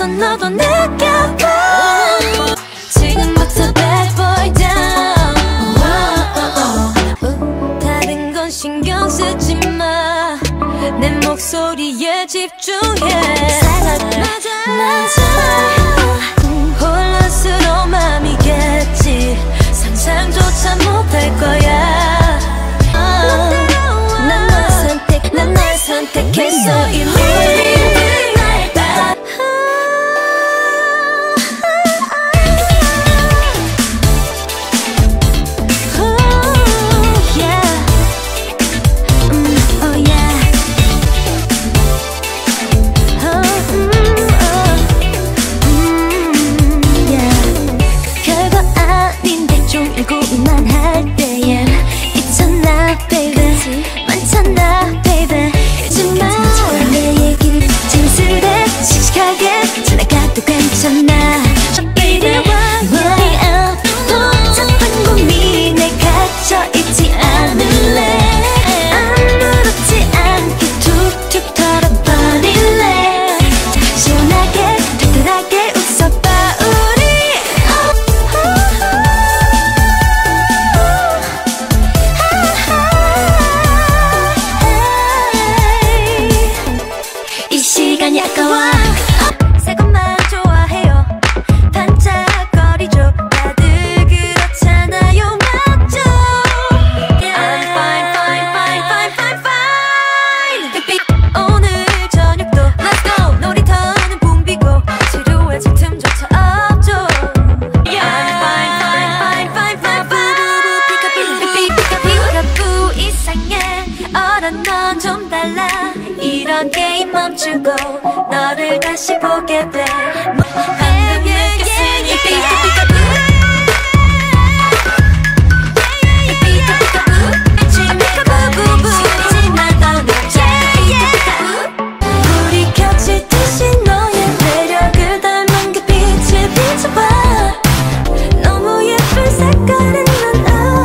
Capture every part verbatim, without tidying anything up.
맘에서 너도 느껴봐. 지금부터 bad boy down. 다른 건 신경 쓰지 마. 내 목소리에 집중해. 맞아 맞아. 혼란스러운 맘이겠지. 상상조차 못할 거야. 난 널 선택, 난 널 선택했어 이미. 고민만 할 때엔 있잖아 baby 많잖아 baby 하지마 내 얘기를 진실해 씩씩하게 지나가도 괜찮아 이래와 너의 복잡한 고민에 갇혀있지 않을래 아무렇지 않게 툭툭 털어버릴래 시원하게 달달하게 웃어봐 우리. 시간이 아까워. 새 것만 좋아해요. 반짝거리죠. 다들 그렇잖아요. 맞죠? I'm fine, fine, fine, fine, fine, fine. 햇빛 오늘 저녁도 Let's go. 놀이터는 붐비고 지루할 틈조차 없죠. I'm fine, fine, fine, fine, fine, fine. 피카피카피, 피카피카푸 이상해. 어라 넌 좀 달라. 이런 게임 멈추고 너를 다시 보게 돼. 방금 느꼈으니까. 불이 켜질 듯이 너의 매력을 닮은 그 빛을 비춰봐. 너무 예쁜 색깔은 난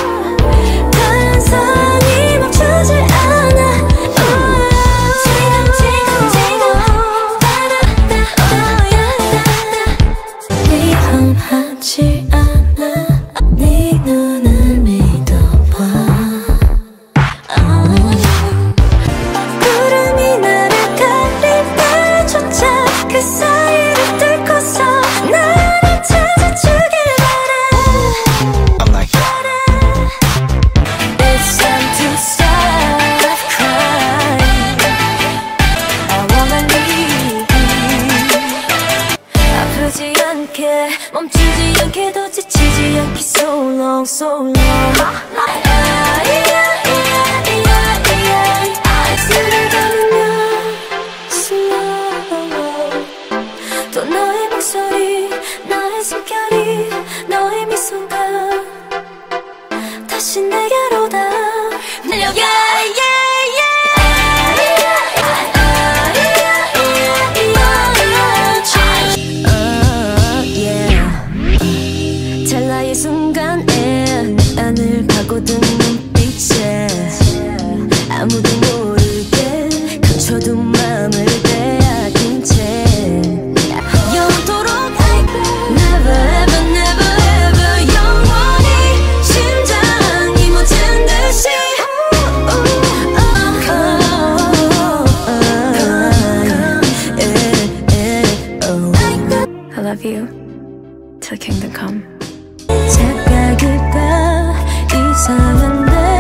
단상이 멈추지 않아. 위험하지 않아. 네 눈을 믿어봐. 구름이 나를 가릴 때조차 그 사이를 뚫고서 나를 찾아주길 바래. I'm like It's time to stop crying. I wanna leave. 아프지 않게 멈추지 않게 더 지치지 않게 so long so long. 아이스를 담으면 slow. 또 너의 목소리 너의 숨결이 너의 미소가 다시 내게로 다 들려가. 찰나의 순간에 안을 파고든 눈빛에 아무도 모르게 감춰둔 맘을 빼앗긴 채 영원토록 Never ever never ever 영원히 심장이 멎은 듯이 I love you till kingdom come. 착각일까 이상한데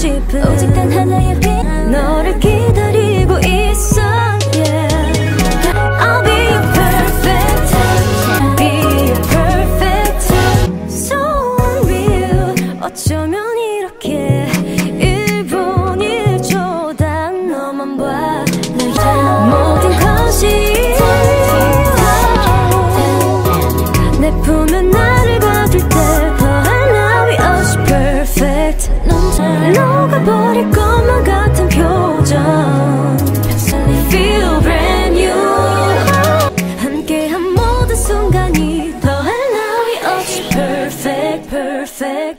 싶은 오직 단 하나의 빛 너를 기다리고 있어 yeah. I'll be your perfect be your perfect so unreal 어쩌면 이렇게 일본 일조다 너만 봐 모든 것이 내 품에 나를 가둘 때 더한 나위 없이 perfect 녹아버릴 것만 같은 표정 Feel brand new 함께한 모든 순간이 더한 나위 없이 perfect perfect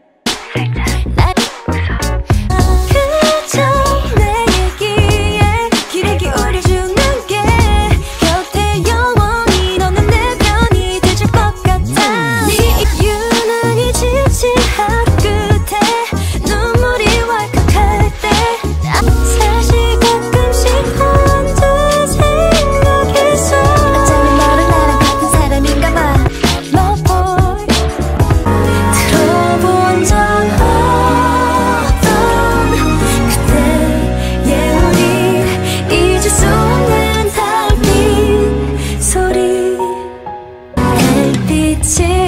그저 내 얘기에 귀를 기울여주는 게 곁에 영원히 너는 내 편이 되줄 것 같아 네 유난히 지친 하루 끝에 눈물이 왈칵할 때 사실 가끔씩 혼자 생각해서 어쩌면 너랑 나랑 같은 사람인가 봐 Love boy 들어본 적 없던 그때의 우리 잊을 수 없는 달빛 소리 달빛이